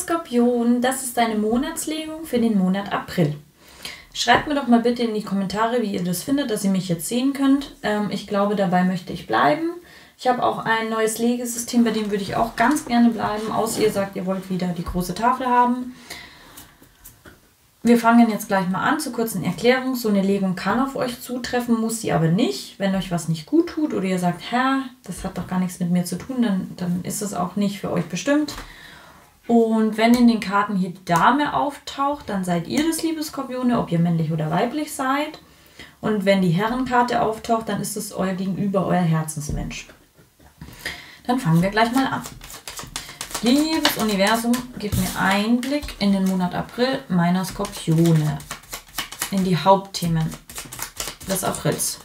Skorpion, das ist deine Monatslegung für den Monat April. Schreibt mir doch mal bitte in die Kommentare, wie ihr das findet, dass ihr mich jetzt sehen könnt. Ich glaube, dabei möchte ich bleiben. Ich habe auch ein neues Legesystem, bei dem würde ich auch ganz gerne bleiben, außer ihr sagt, ihr wollt wieder die große Tafel haben. Wir fangen jetzt gleich mal an zur kurzen Erklärung. So eine Legung kann auf euch zutreffen, muss sie aber nicht. Wenn euch was nicht gut tut oder ihr sagt, das hat doch gar nichts mit mir zu tun, dann ist es auch nicht für euch bestimmt. Und wenn in den Karten hier die Dame auftaucht, dann seid ihr das, liebe Skorpione, ob ihr männlich oder weiblich seid. Und wenn die Herrenkarte auftaucht, dann ist es euer Gegenüber, euer Herzensmensch. Dann fangen wir gleich mal an. Liebes Universum, gib mir Einblick in den Monat April meiner Skorpione. In die Hauptthemen des Aprils.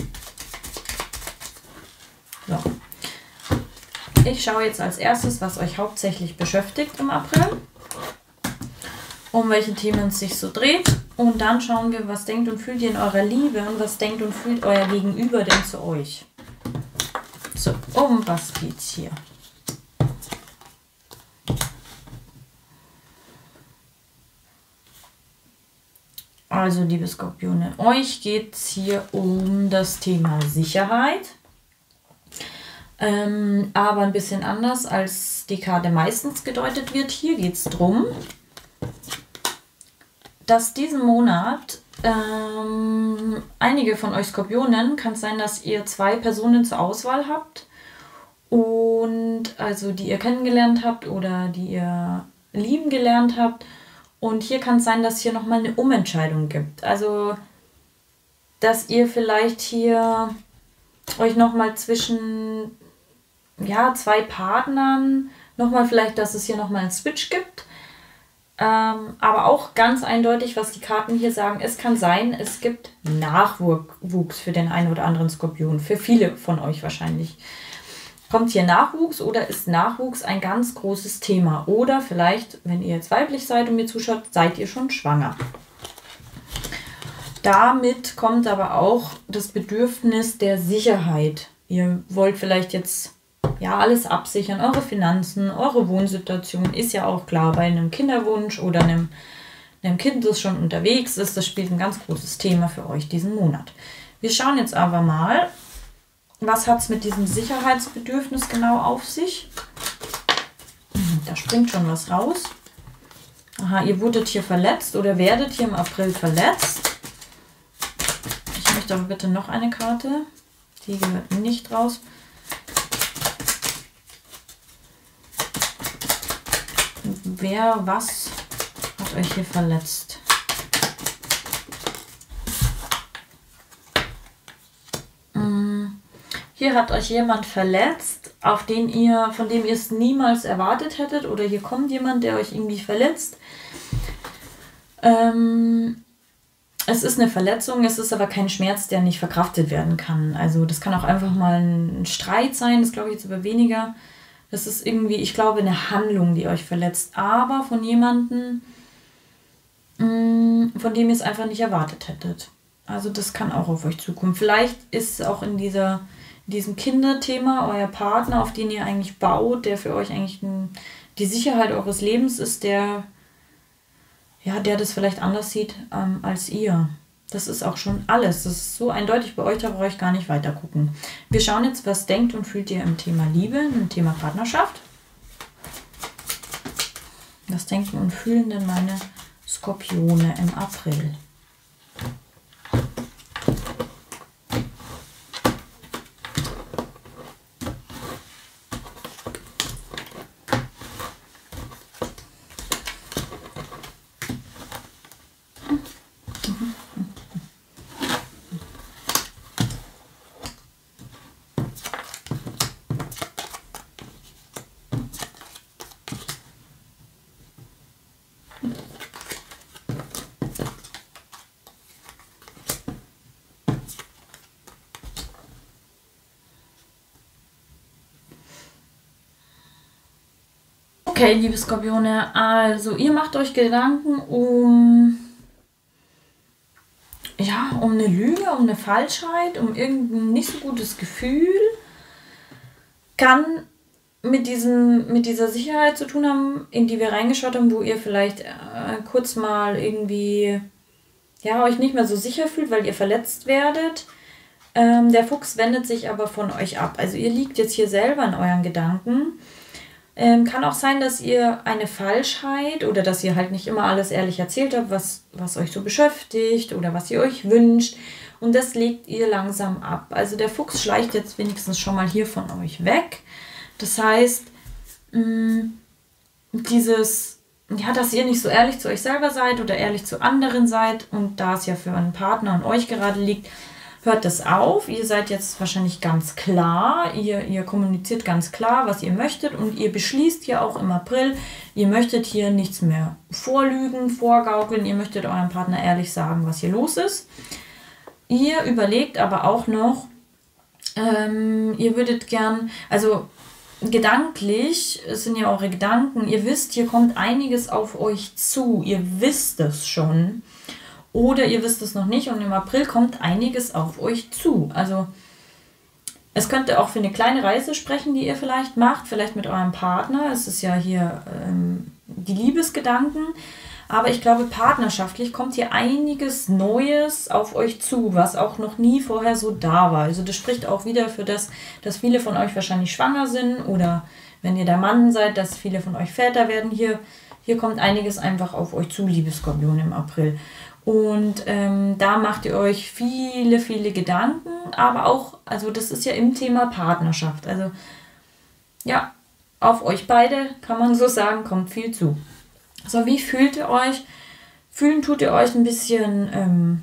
So. Ich schaue jetzt als erstes, was euch hauptsächlich beschäftigt im April. Um welche Themen es sich so dreht. Und dann schauen wir, was denkt und fühlt ihr in eurer Liebe und was denkt und fühlt euer Gegenüber denn zu euch. So, um was geht's hier? Also, liebe Skorpione, euch geht es hier um das Thema Sicherheit. Aber ein bisschen anders, als die Karte meistens gedeutet wird. Hier geht es darum, dass diesen Monat einige von euch Skorpionen, kann es sein, dass ihr 2 Personen zur Auswahl habt. Und also die ihr kennengelernt habt oder die ihr lieben gelernt habt. Und hier kann es sein, dass hier nochmal eine Umentscheidung gibt. Also, dass ihr vielleicht hier euch nochmal zwischen 2 Partnern, nochmal vielleicht, dass es hier nochmal einen Switch gibt. Aber auch ganz eindeutig, was die Karten hier sagen, es kann sein, es gibt Nachwuchs für den einen oder anderen Skorpion. Für viele von euch wahrscheinlich. Kommt hier Nachwuchs oder ist Nachwuchs ein ganz großes Thema? Oder vielleicht, wenn ihr jetzt weiblich seid und mir zuschaut, seid ihr schon schwanger. Damit kommt aber auch das Bedürfnis der Sicherheit. Ihr wollt vielleicht jetzt alles absichern, eure Finanzen, eure Wohnsituation, ist ja auch klar bei einem Kinderwunsch oder einem Kind, das schon unterwegs ist. Das spielt ein ganz großes Thema für euch diesen Monat. Wir schauen jetzt aber mal, was hat es mit diesem Sicherheitsbedürfnis genau auf sich? Da springt schon was raus. Aha, ihr wurdet hier verletzt oder werdet hier im April verletzt. Ich möchte aber bitte noch eine Karte. Die gehört nicht raus. Was hat euch hier verletzt? Hier hat euch jemand verletzt, von dem ihr es niemals erwartet hättet. Oder hier kommt jemand, der euch irgendwie verletzt. Es ist eine Verletzung, es ist aber kein Schmerz, der nicht verkraftet werden kann. Also das kann auch einfach mal ein Streit sein, das glaube ich jetzt aber weniger. Das ist irgendwie, ich glaube, eine Handlung, die euch verletzt. Aber von jemandem, von dem ihr es einfach nicht erwartet hättet. Also das kann auch auf euch zukommen. Vielleicht ist es auch in diesem Kinderthema euer Partner, auf den ihr eigentlich baut, der für euch eigentlich die Sicherheit eures Lebens ist, der das vielleicht anders sieht als ihr. Das ist auch schon alles. Das ist so eindeutig bei euch, da brauche ich gar nicht weiter gucken. Wir schauen jetzt, was denkt und fühlt ihr im Thema Liebe, im Thema Partnerschaft. Was denken und fühlen denn meine Skorpione im April? Okay, liebe Skorpione, also ihr macht euch Gedanken um eine Lüge, um eine Falschheit, um irgendein nicht so gutes Gefühl. Kann mit dieser Sicherheit zu tun haben, in die wir reingeschaut haben, wo ihr vielleicht kurz mal irgendwie ja, euch nicht mehr so sicher fühlt, weil ihr verletzt werdet. Der Fuchs wendet sich aber von euch ab. Also ihr liegt jetzt hier selber in euren Gedanken. Kann auch sein, dass ihr eine Falschheit oder dass ihr halt nicht immer alles ehrlich erzählt habt, was euch so beschäftigt oder was ihr euch wünscht. Und das legt ihr langsam ab. Also der Fuchs schleicht jetzt wenigstens schon mal hier von euch weg. Das heißt, dieses, ja, dass ihr nicht so ehrlich zu euch selber seid oder ehrlich zu anderen seid und da es ja für einen Partner und euch gerade liegt, hört das auf. Ihr seid jetzt wahrscheinlich ganz klar, ihr kommuniziert ganz klar, was ihr möchtet und ihr beschließt hier auch im April, ihr möchtet hier nichts mehr vorlügen, vorgaukeln, ihr möchtet eurem Partner ehrlich sagen, was hier los ist. Ihr überlegt aber auch noch, ihr würdet gern, also gedanklich, es sind ja eure Gedanken, ihr wisst, hier kommt einiges auf euch zu, ihr wisst es schon. Oder ihr wisst es noch nicht und im April kommt einiges auf euch zu. Also es könnte auch für eine kleine Reise sprechen, die ihr vielleicht macht, vielleicht mit eurem Partner. Es ist ja hier die Liebesgedanken. Aber ich glaube, partnerschaftlich kommt hier einiges Neues auf euch zu, was auch noch nie vorher so da war. Also das spricht auch wieder für das, dass viele von euch wahrscheinlich schwanger sind oder wenn ihr der Mann seid, dass viele von euch Väter werden. Hier kommt einiges einfach auf euch zu, liebe Skorpion, im April. Und da macht ihr euch viele, viele Gedanken, aber auch, also das ist ja im Thema Partnerschaft. Also ja, auf euch beide, kann man so sagen, kommt viel zu. So, wie fühlt ihr euch? Fühlen tut ihr euch ein bisschen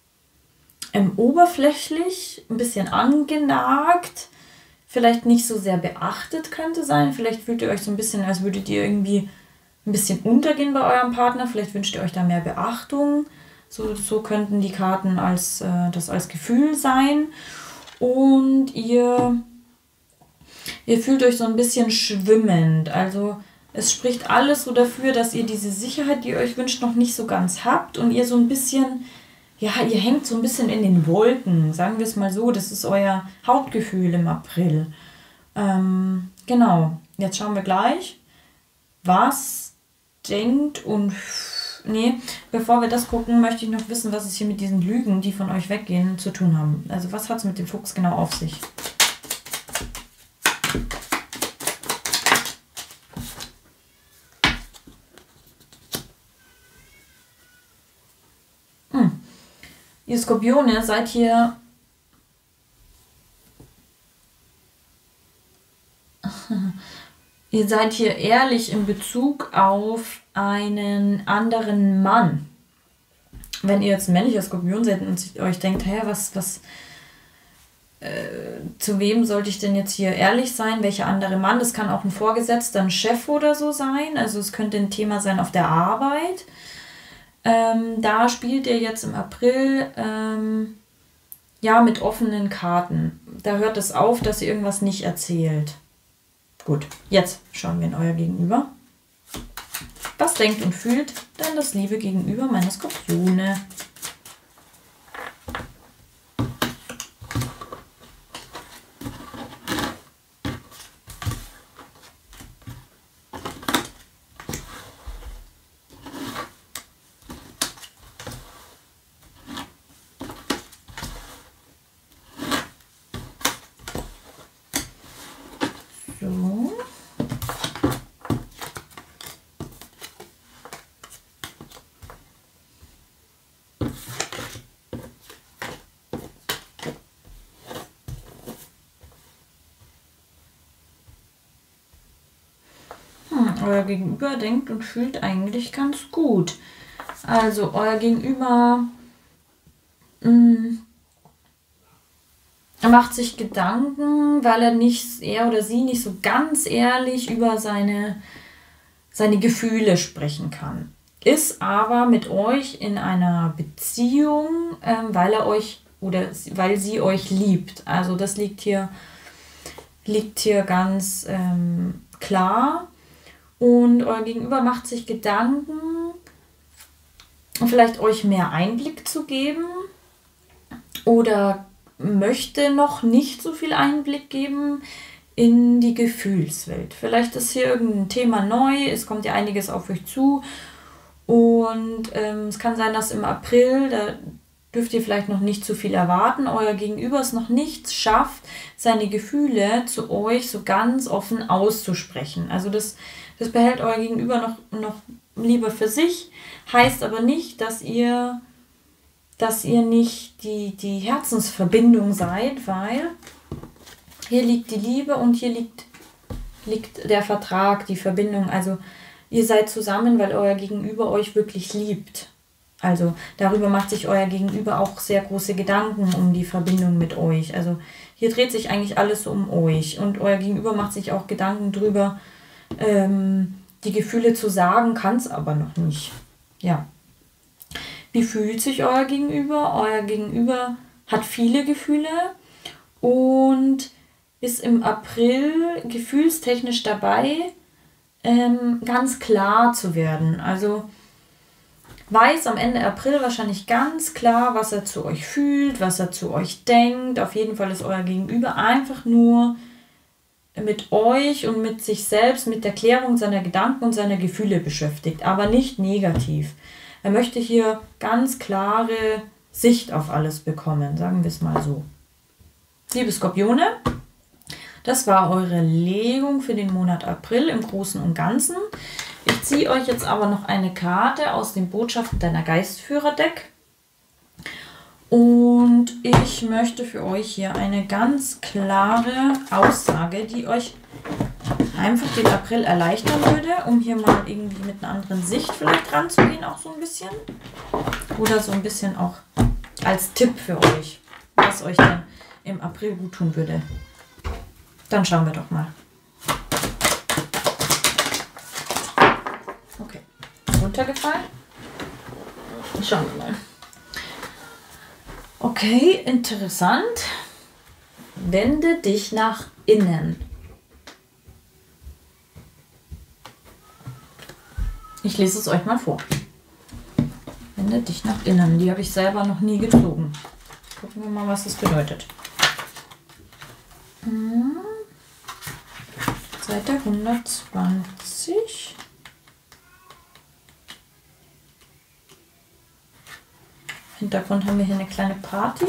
oberflächlich, ein bisschen angenagt, vielleicht nicht so sehr beachtet könnte sein. Vielleicht fühlt ihr euch so ein bisschen, als würdet ihr irgendwie ein bisschen untergehen bei eurem Partner. Vielleicht wünscht ihr euch da mehr Beachtung. So könnten die Karten das als Gefühl sein. Und ihr fühlt euch so ein bisschen schwimmend. Also es spricht alles so dafür, dass ihr diese Sicherheit, die ihr euch wünscht, noch nicht so ganz habt. Und ihr so ein bisschen, ja, ihr hängt so ein bisschen in den Wolken. Sagen wir es mal so, das ist euer Hauptgefühl im April. Genau, jetzt schauen wir gleich, was denkt und... Nee, bevor wir das gucken, möchte ich noch wissen, was es hier mit diesen Lügen, die von euch weggehen, zu tun haben. Also was hat es mit dem Fuchs genau auf sich? Ihr Skorpione seid hier... Ihr seid hier ehrlich in Bezug auf einen anderen Mann. Wenn ihr jetzt ein männlicher Skorpion seid und euch denkt, hä, zu wem sollte ich denn jetzt hier ehrlich sein? Welcher andere Mann? Das kann auch ein Vorgesetzter, ein Chef oder so sein. Also es könnte ein Thema sein auf der Arbeit. Da spielt ihr jetzt im April ja mit offenen Karten. Da hört es auf, dass ihr irgendwas nicht erzählt. Gut, jetzt schauen wir in euer Gegenüber. Was denkt und fühlt denn das liebe Gegenüber meiner Skorpione? So. Euer Gegenüber denkt und fühlt eigentlich ganz gut. Also euer Gegenüber macht sich Gedanken, weil er oder sie nicht so ganz ehrlich über seine Gefühle sprechen kann. Ist aber mit euch in einer Beziehung, weil er euch oder weil sie euch liebt. Also das liegt hier ganz klar. Und euer Gegenüber macht sich Gedanken, vielleicht euch mehr Einblick zu geben oder möchte noch nicht so viel Einblick geben. in die Gefühlswelt. Vielleicht ist hier irgendein Thema neu, es kommt ja einiges auf euch zu und es kann sein, dass im April, da dürft ihr vielleicht noch nicht zu viel erwarten, euer Gegenüber es noch nicht schafft, seine Gefühle zu euch so ganz offen auszusprechen. Also das behält euer Gegenüber noch lieber für sich, heißt aber nicht, dass ihr nicht die Herzensverbindung seid, weil hier liegt die Liebe und hier liegt der Vertrag, die Verbindung. Also ihr seid zusammen, weil euer Gegenüber euch wirklich liebt. Also darüber macht sich euer Gegenüber auch sehr große Gedanken um die Verbindung mit euch. Also hier dreht sich eigentlich alles um euch und euer Gegenüber macht sich auch Gedanken drüber, die Gefühle zu sagen, kann es aber noch nicht. Ja. Wie fühlt sich euer Gegenüber? Euer Gegenüber hat viele Gefühle und ist im April gefühlstechnisch dabei, ganz klar zu werden. Also weiß am Ende April wahrscheinlich ganz klar, was er zu euch fühlt, was er zu euch denkt. Auf jeden Fall ist euer Gegenüber einfach nur mit euch und mit sich selbst, mit der Klärung seiner Gedanken und seiner Gefühle beschäftigt, aber nicht negativ. Er möchte hier ganz klare Sicht auf alles bekommen, sagen wir es mal so. Liebe Skorpione, das war eure Legung für den Monat April im Großen und Ganzen. Ich ziehe euch jetzt aber noch eine Karte aus den Botschaften deiner Geistführer-Deck. Und ich möchte für euch hier eine ganz klare Aussage, die euch einfach den April erleichtern würde, um hier mal irgendwie mit einer anderen Sicht vielleicht ranzugehen, auch so ein bisschen. Oder so ein bisschen auch als Tipp für euch, was euch denn im April gut tun würde. Dann schauen wir doch mal. Okay, runtergefallen. Schauen wir mal. Okay, interessant. Wende dich nach innen. Ich lese es euch mal vor. Wende dich nach innen. Die habe ich selber noch nie gezogen. Gucken wir mal, was das bedeutet. Seite 120. Im Hintergrund haben wir hier eine kleine Party.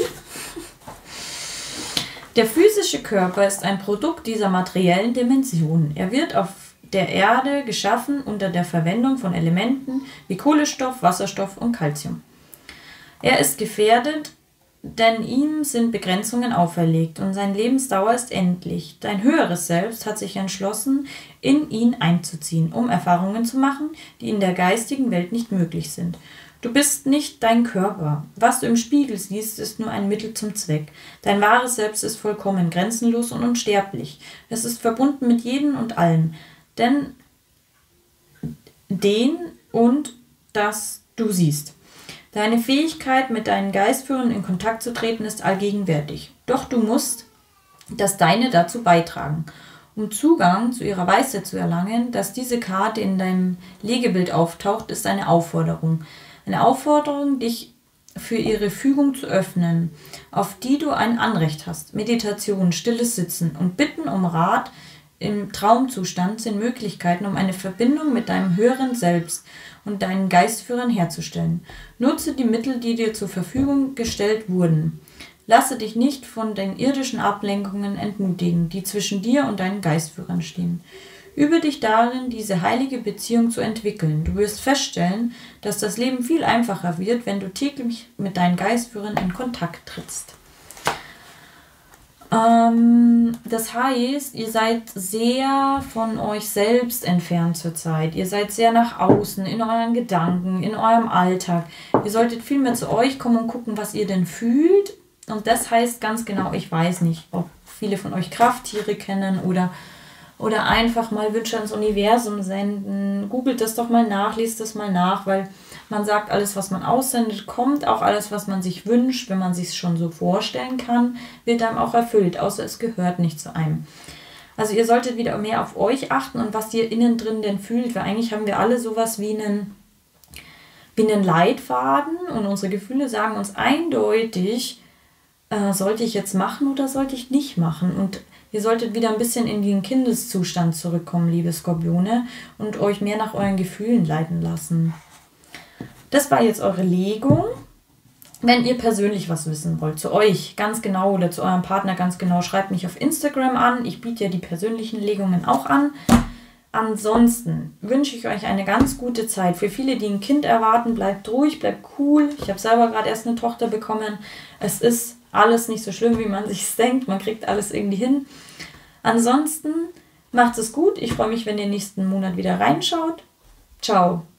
Der physische Körper ist ein Produkt dieser materiellen Dimension. Er wird auf der Erde geschaffen unter der Verwendung von Elementen wie Kohlenstoff, Wasserstoff und Calcium. Er ist gefährdet, denn ihm sind Begrenzungen auferlegt und seine Lebensdauer ist endlich. Dein höheres Selbst hat sich entschlossen, in ihn einzuziehen, um Erfahrungen zu machen, die in der geistigen Welt nicht möglich sind. Du bist nicht dein Körper. Was du im Spiegel siehst, ist nur ein Mittel zum Zweck. Dein wahres Selbst ist vollkommen, grenzenlos und unsterblich. Es ist verbunden mit jedem und allem. Denn das du siehst. Deine Fähigkeit, mit deinen Geistführern in Kontakt zu treten, ist allgegenwärtig. Doch du musst das Deine dazu beitragen. Um Zugang zu ihrer Weisheit zu erlangen, dass diese Karte in deinem Legebild auftaucht, ist eine Aufforderung. Eine Aufforderung, dich für ihre Fügung zu öffnen, auf die du ein Anrecht hast. Meditation, stilles Sitzen und Bitten um Rat im Traumzustand sind Möglichkeiten, um eine Verbindung mit deinem höheren Selbst und deinen Geistführern herzustellen. Nutze die Mittel, die dir zur Verfügung gestellt wurden. Lasse dich nicht von den irdischen Ablenkungen entmutigen, die zwischen dir und deinen Geistführern stehen. Übe dich darin, diese heilige Beziehung zu entwickeln. Du wirst feststellen, dass das Leben viel einfacher wird, wenn du täglich mit deinen Geistführern in Kontakt trittst. Das heißt, ihr seid sehr von euch selbst entfernt zurzeit. Ihr seid sehr nach außen, in euren Gedanken, in eurem Alltag. Ihr solltet viel mehr zu euch kommen und gucken, was ihr denn fühlt. Und das heißt ganz genau, ich weiß nicht, ob viele von euch Krafttiere kennen oder einfach mal Wünsche ans Universum senden. Googelt das doch mal nach, liest das mal nach, weil man sagt, alles, was man aussendet, kommt. Auch alles, was man sich wünscht, wenn man sich es schon so vorstellen kann, wird einem auch erfüllt, außer es gehört nicht zu einem. Also ihr solltet wieder mehr auf euch achten und was ihr innen drin denn fühlt, weil eigentlich haben wir alle sowas wie einen Leitfaden und unsere Gefühle sagen uns eindeutig, sollte ich jetzt machen oder sollte ich nicht machen? Und ihr solltet wieder ein bisschen in den Kindeszustand zurückkommen, liebe Skorpione, und euch mehr nach euren Gefühlen leiten lassen. Das war jetzt eure Legung. Wenn ihr persönlich was wissen wollt, zu euch ganz genau oder zu eurem Partner ganz genau, schreibt mich auf Instagram an. Ich biete ja die persönlichen Legungen auch an. Ansonsten wünsche ich euch eine ganz gute Zeit. Für viele, die ein Kind erwarten, bleibt ruhig, bleibt cool. Ich habe selber gerade erst eine Tochter bekommen. Es ist alles nicht so schlimm, wie man sich denkt. Man kriegt alles irgendwie hin. Ansonsten macht es gut. Ich freue mich, wenn ihr nächsten Monat wieder reinschaut. Ciao.